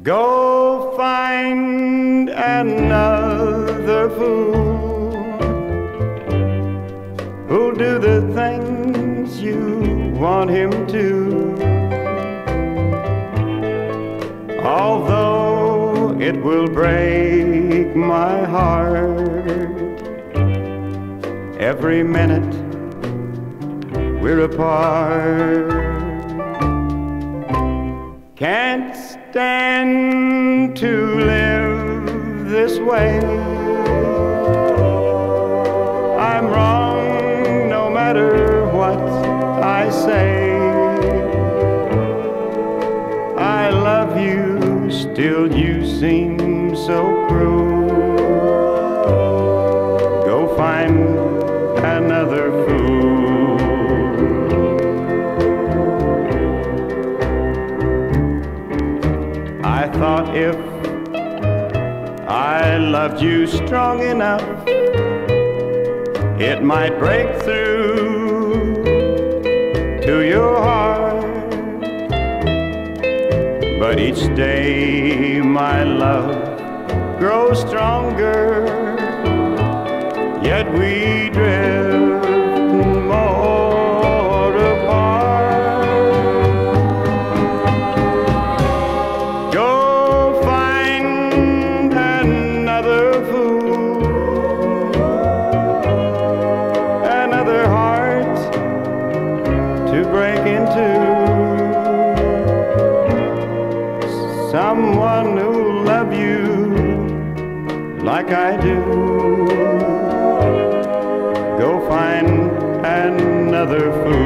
Go find another fool who'll do the things you want him to. Although it will break my heart every minute we're apart. Can't stand to live this way. I'm wrong no matter what I say. I love you, still you seem so cruel. Go find another fool. I thought if I loved you strong enough, it might break through to your heart. But each day my love grows stronger, yet we drift more apart. Go find another fool, another heart to break into, someone who'll love you like I do. Go find another fool.